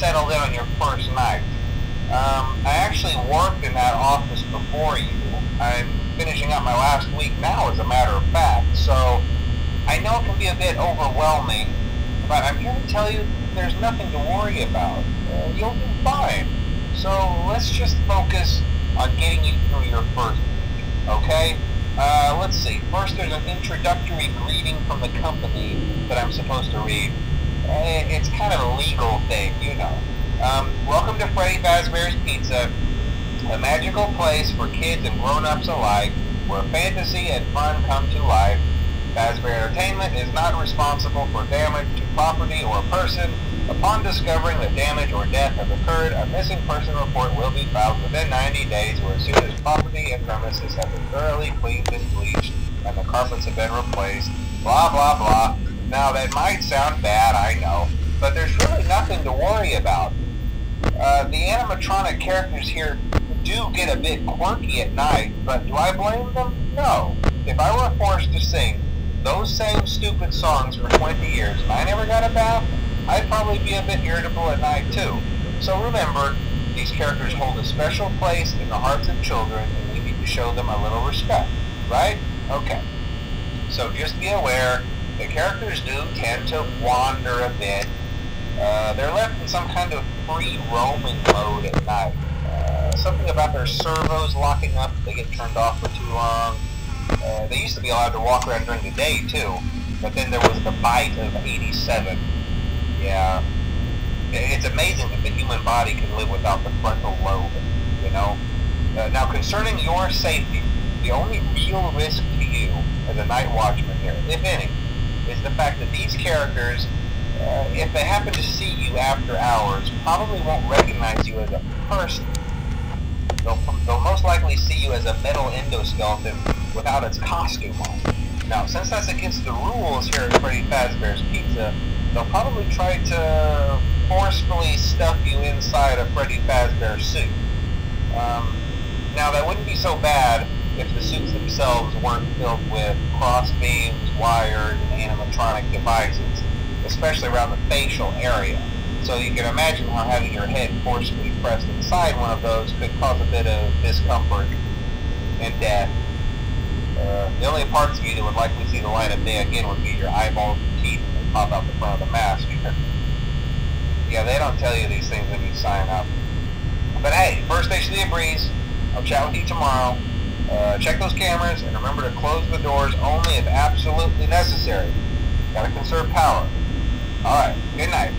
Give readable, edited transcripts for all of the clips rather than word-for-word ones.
settled in on your first night. I actually worked in that office before you. I'm finishing up my last week now, as a matter of fact, so I know it can be a bit overwhelming, but I'm here to tell you there's nothing to worry about. You'll do fine. So let's just focus on getting you through your first week, okay? Let's see. First, there's an introductory greeting from the company that I'm supposed to read. It's kind of a legal thing, you know. Welcome to Freddy Fazbear's Pizza, a magical place for kids and grown-ups alike, where fantasy and fun come to life. Fazbear Entertainment is not responsible for damage to property or person. Upon discovering that damage or death has occurred, a missing person report will be filed within 90 days, or as soon as property and premises have been thoroughly cleaned and bleached and the carpets have been replaced. Blah, blah, blah. Now, that might sound bad, I know, but there's really nothing to worry about. The animatronic characters here do get a bit quirky at night, but do I blame them? No. If I were forced to sing those same stupid songs for 20 years and I never got a bath, I'd probably be a bit irritable at night too. So remember, these characters hold a special place in the hearts of children, and we need to show them a little respect, right? Okay. So just be aware, the characters do tend to wander a bit. They're left in some kind of free roaming mode at night. Something about their servos locking up if they get turned off for too long. They used to be allowed to walk around during the day too, but then there was the bite of 87. Yeah, it's amazing that the human body can live without the frontal lobe, you know? Now, concerning your safety, the only real risk to you as a night watchman here, if any, is the fact that these characters, if they happen to see you after hours, probably won't recognize you as a person. They'll most likely see you as a metal endoskeleton without its costume on. Now, since that's against the rules here at Freddy Fazbear's Pizza, they'll probably try to forcefully stuff you inside a Freddy Fazbear suit. Now, that wouldn't be so bad if the suits themselves weren't filled with cross beams, wires, and animatronic devices, especially around the facial area. So you can imagine how having your head forcefully pressed inside one of those could cause a bit of discomfort and death. The only parts of you that would likely see the light of day again would be your eyeballs and teeth that pop out the front of the mask. Yeah, they don't tell you these things when you sign up. But hey, first station of the breeze. I'll chat with you tomorrow. Check those cameras and remember to close the doors only if absolutely necessary. Gotta conserve power. Alright, good night.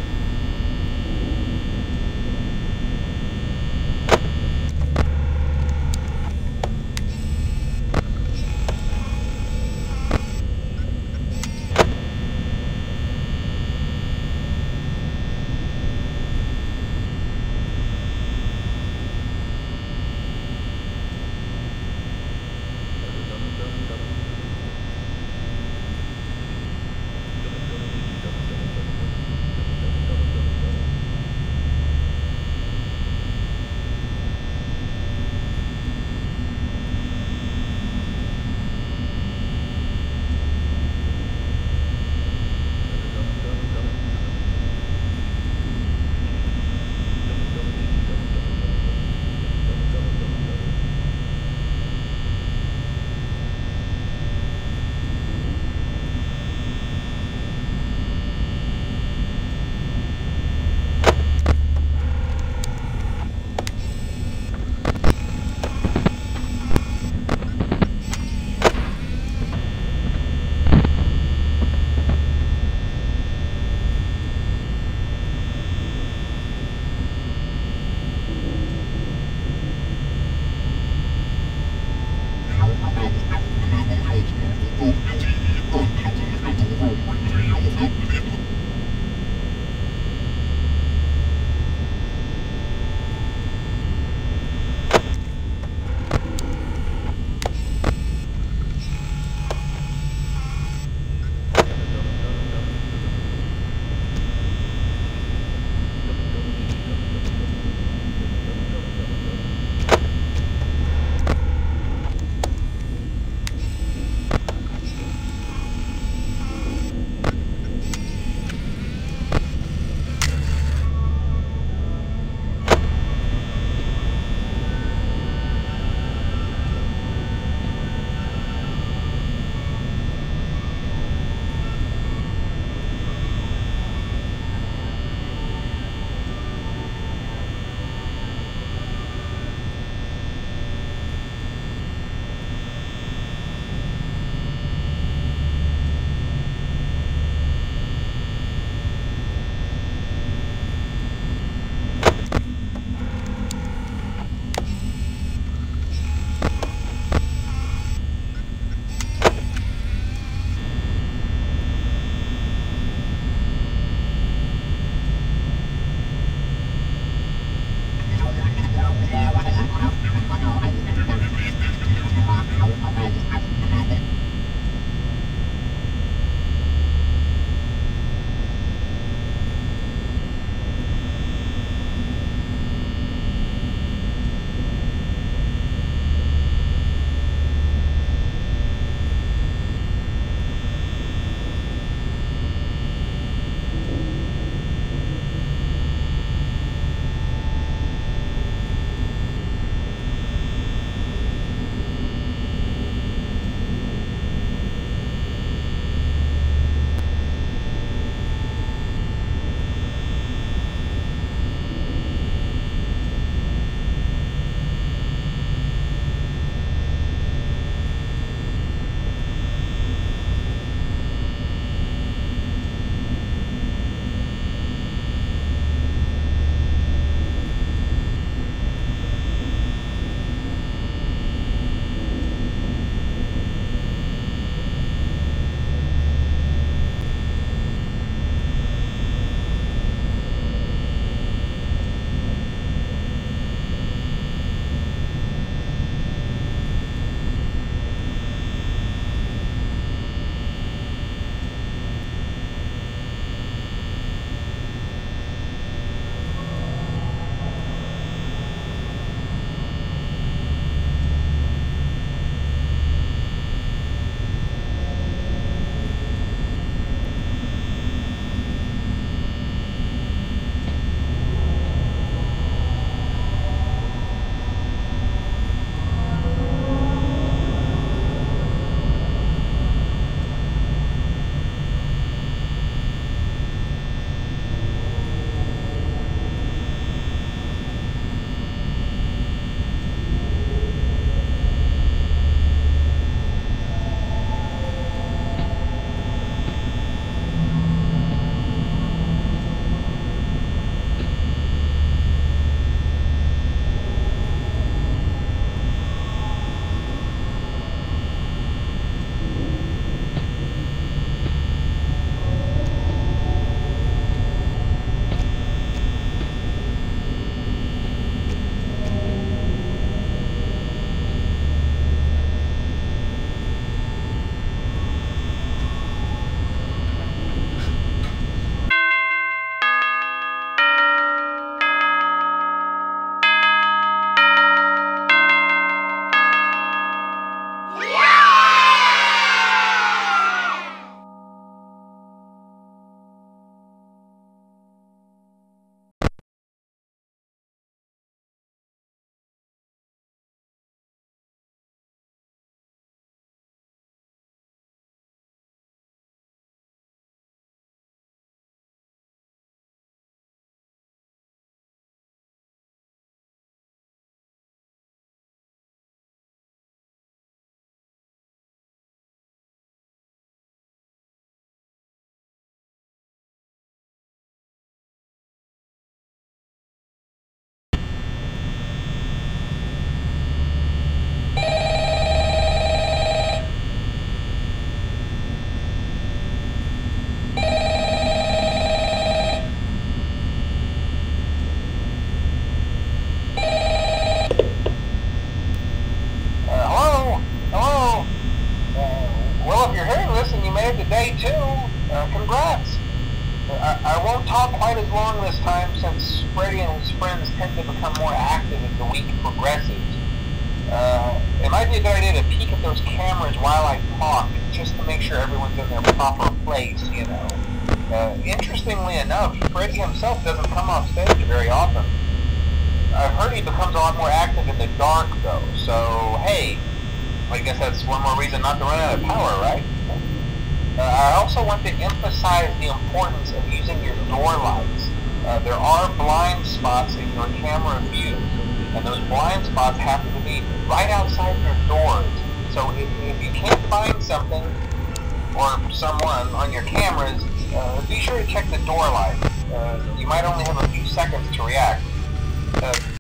day 2. Congrats. I won't talk quite as long this time since Freddy and his friends tend to become more active as the week progresses. It might be a good idea to peek at those cameras while I talk, just to make sure everyone's in their proper place, you know. Interestingly enough, Freddy himself doesn't come off stage very often. I've heard he becomes a lot more active in the dark, though, so hey, I guess that's one more reason not to run out of power, right? I also want to emphasize the importance of using your door lights. There are blind spots in your camera view, and those blind spots happen to be right outside your doors. So if you can't find something or someone on your cameras, be sure to check the door light. You might only have a few seconds to react.